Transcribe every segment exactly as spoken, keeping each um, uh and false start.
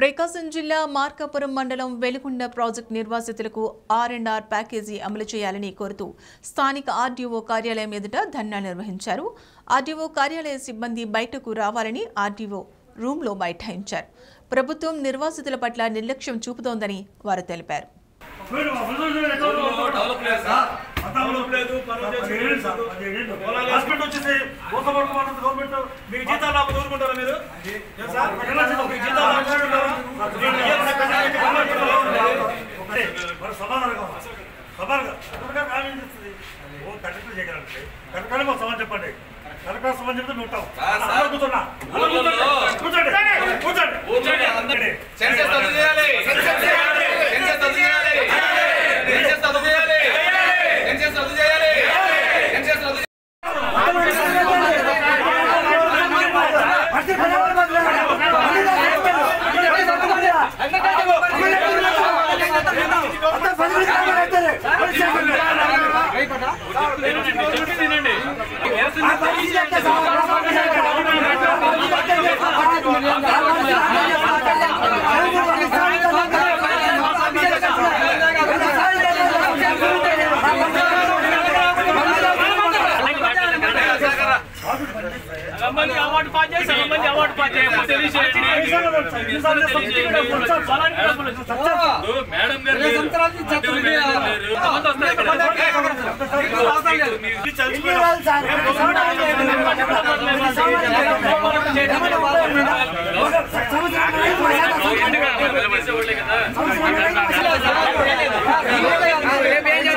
ప్రకాశం జిల్లా మార్కాపురం మండలం వెలుగొండ ప్రాజెక్టు నిర్వాసితులకు ఆర్ అండ్ ఆర్ ప్యాకేజీ అమలు చేయాలని కోరుతూ స్థానిక ఆర్డీఓ కార్యాలయం ఎదుట ధర్నా నిర్వహించారు. ఆర్డీఓ కార్యాలయ సిబ్బంది బయటకు రావాలని ఆర్డీఓ రూమ్లో బైఠాయించారు. ప్రభుత్వం నిర్వాసితుల పట్ల నిర్లక్ష్యం చూపుతోందని వారు తెలిపారు. చెప్పండి కరెక్ట్ సమాన్ చెప్తే ఉంటాం కూర్చోండి కూర్చోండి కూర్చోండి మంది అవార్డు పాస్ చేశారు మంది అవార్డు పాస్ చేయకపోతే తెలియజేయండి మేడం గారు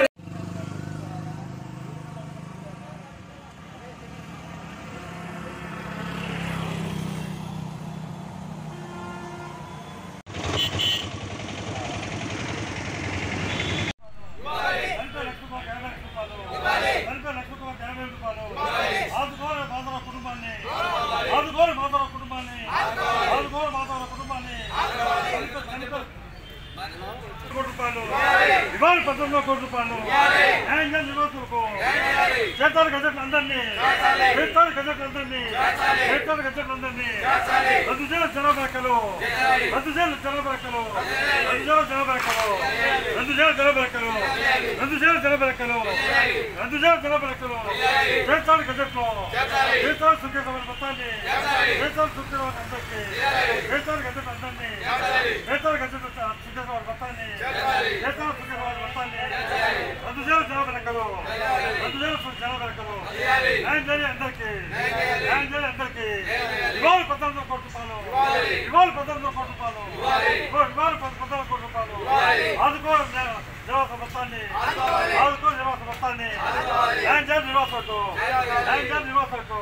ఇవాళ పద్నాలుగు కోట్ల రూపాయలు న్యాయం నిరోధకులకు చేతారు గజెట్లు అందరినీ చేతారు గజెట్లు అందరినీ చేతారు గజెట్లు అందరినీ రద్దు చేయాలి జనబ్యాకలు రద్దు చేయాలి జనబ్యాకలు రద్దు చేయాలి జనబ్యాకలు రద్దు చేయాలి జనబ్యాకలు రద్దు చేయాలి జనబ్యాకలు రద్దు చేయాలి జనబ్యాకలు చేతారు గజెట్లు చేతారు సుఖేశ్వర మొత్తాన్ని చేతారు సుఖేశ్వర అందరికీ చేతారు గజెట్లు అందరినీ చేతారు గజెట్లు సుఖేశ్వర మొత్తాన్ని చేతారు సుఖేశ్వర మొత్తాన్ని రద్దు చేయాలి జనబ్యాకలు రద్దు చేయాలి జనబ్యాకలు న్యాయం చేయాలి అందరికీ న్యాయం చేయాలి అందరికీ ఇవాళ పద్నాలుగు కోట్ల రూపాయలు ఇవాళ పద్నాలుగు కోట్ల రూపాయలు ఇవాళ పద్నాలుగు కోట్ల రూపాయలు ఆదుకో నివాస మొత్తాన్ని ఆదుకో నివాస మొత్తాన్ని న్యాయం చేయాలి నివాసకు న్యాయం చేయాలి నివాసకు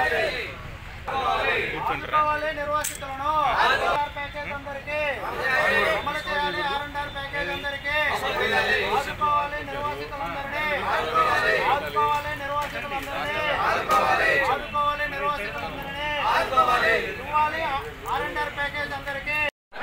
ఆదుకోవాలి నిర్వాసితులను ప్యాకేజ్ అందరికీ అమలు చేయాలి. ఆర్ అండ్ ఆర్ ప్యాకేజ్ అందరికీ ఆదుకోవాలి నిర్వాసితులందరినీ ఆదుకోవాలి నిర్వాసితులందరినీ ఆదుకోవాలి నిర్వాసితులందరినీ ఇవ్వాలి. ఆర్ అండ్ ఆర్ ప్యాకేజ్ అందరికీ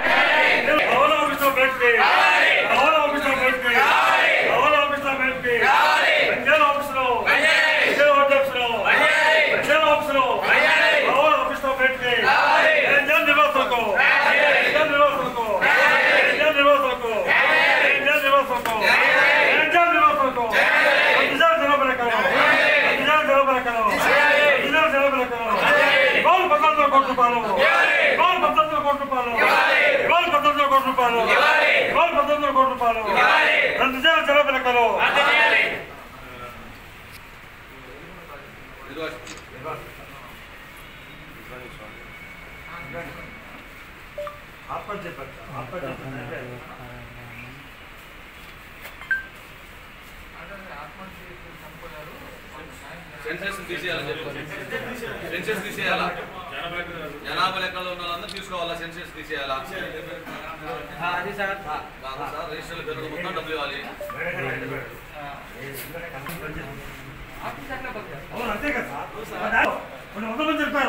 సెన్సెస్ తీసేయాలి సెన్సెస్ తీసేయాలా జనాభా లెక్కలో ఉన్న వాళ్ళందరూ తీసుకోవాలా సెన్సెస్ తీసేయాలా అది సార్ సార్ రిజిస్టర్లు పెద్దలు మొత్తం డబ్బులు ఇవ్వాలి. అంతే కదా సార్.